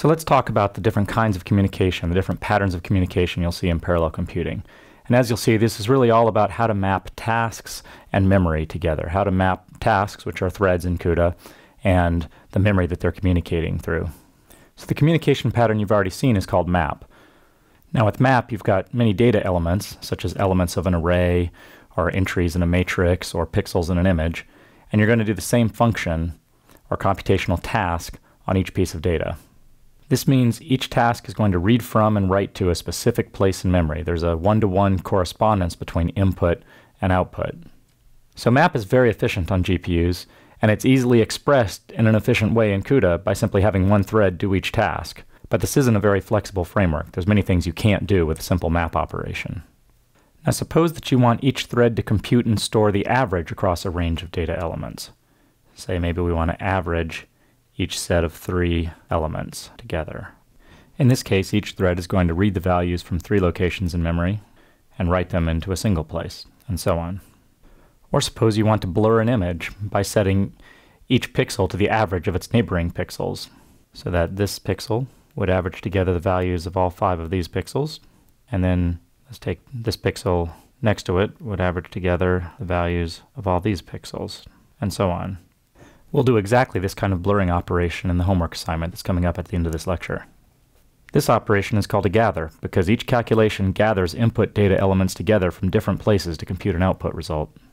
So let's talk about the different kinds of communication, the different patterns of communication you'll see in parallel computing. And as you'll see, this is really all about how to map tasks and memory together, how to map tasks, which are threads in CUDA, and the memory that they're communicating through. So the communication pattern you've already seen is called map. Now with map, you've got many data elements, such as elements of an array, or entries in a matrix, or pixels in an image, and you're going to do the same function, or computational task, on each piece of data. This means each task is going to read from and write to a specific place in memory. There's a one-to-one correspondence between input and output. So map is very efficient on GPUs, and it's easily expressed in an efficient way in CUDA by simply having one thread do each task. But this isn't a very flexible framework. There's many things you can't do with a simple map operation. Now suppose that you want each thread to compute and store the average across a range of data elements. Say maybe we want to average each set of 3 elements together. In this case, each thread is going to read the values from 3 locations in memory and write them into a single place, and so on. Or suppose you want to blur an image by setting each pixel to the average of its neighboring pixels, so that this pixel would average together the values of all 5 of these pixels, and then let's take this pixel next to it would average together the values of all these pixels, and so on. We'll do exactly this kind of blurring operation in the homework assignment that's coming up at the end of this lecture. This operation is called a gather because each calculation gathers input data elements together from different places to compute an output result.